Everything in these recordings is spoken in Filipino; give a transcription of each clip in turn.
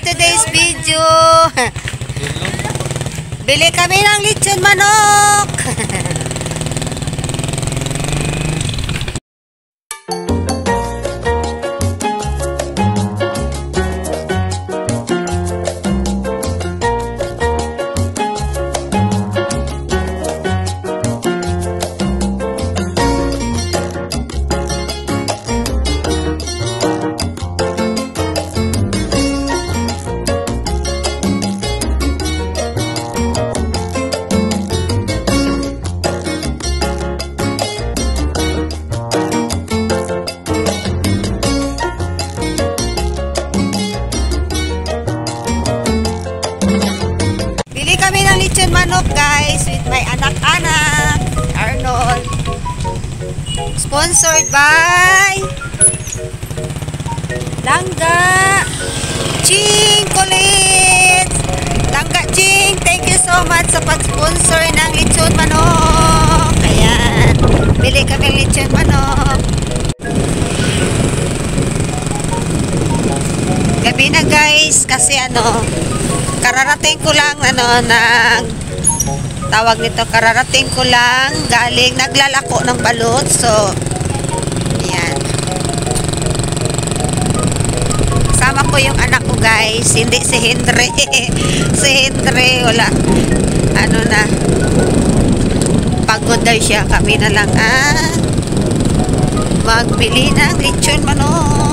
today's video. Bili kami ng lechon manok. Lechon manok guys with my anak-anak Arnold, sponsored by Langga Ching Kulit. Langga Ching, thank you so much sa pag-sponsor ng lechon manok. Ayan, bili kami ng lechon manok. Gabi na guys kasi kararating ko lang kararating ko lang galing naglalako ng balot. So ayan, kasama ko yung anak ko guys, hindi si Henry. Si Henry wala, pagod daw siya. Kami na lang magbili ng lechon manok.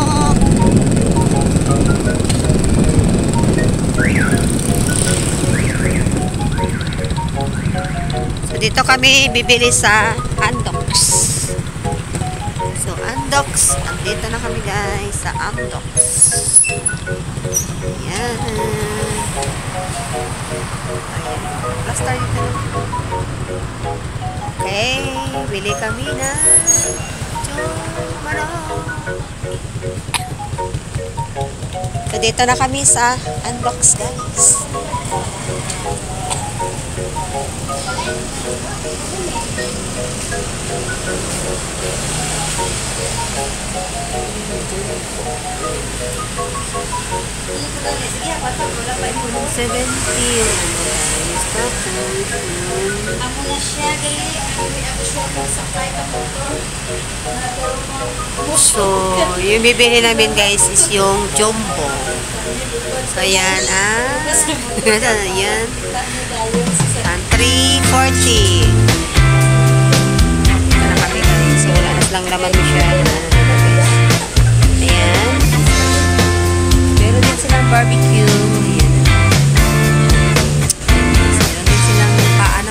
Dito kami bibili sa Andox. So Andox, andito na kami guys sa Andox. Ayan. Ayan. Plaster dito. Okay, bili kami na so dito na kami sa Andox guys. So, yung bibili namin guys is yung jumbo. So, ayan, ayan. 340. Para kami guys. So, wala lang naman siya. Ayan. Pero din silang barbecue. Ayan. Meron din silang paano.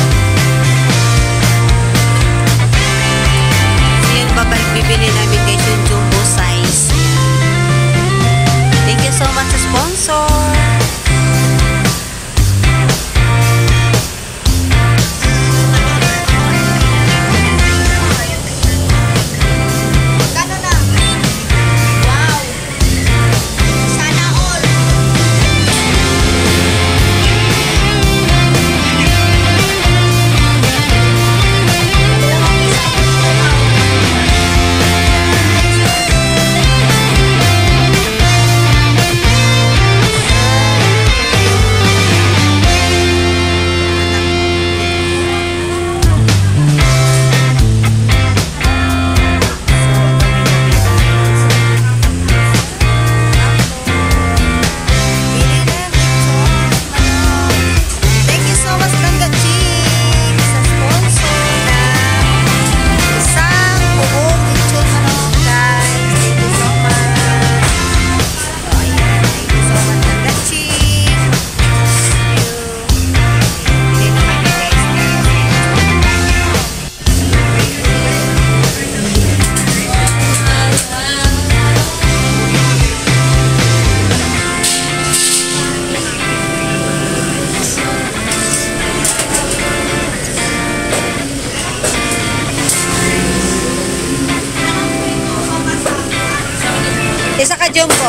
So, yun bibili namin guys yung jumbo size. Thank you so much sa sponsor. Isa ka jumbo.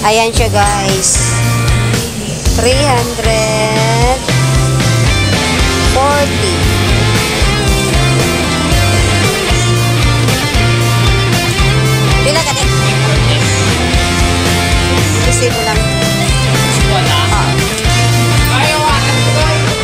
Ayan siya guys. 340. Pila ka din? Kasi mo lang. Wala. Ayaw akan ko.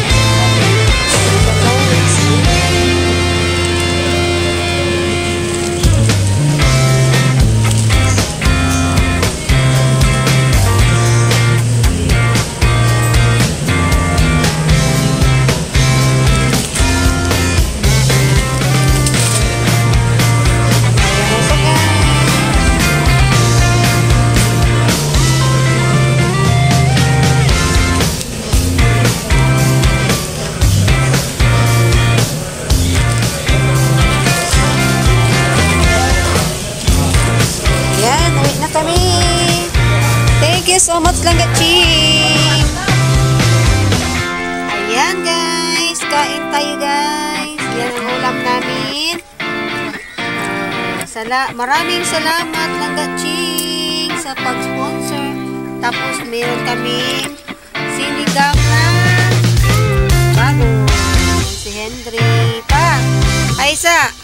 Yan, uwi na kami. Thank you so much, Langga Ching. Ayan guys, kain tayo guys. Yan ang ulam namin. Maraming salamat, Langga Ching, sa pag-sponsor. Tapos meron kaming sinigang na bago. Si Henry pa. Ay, isa.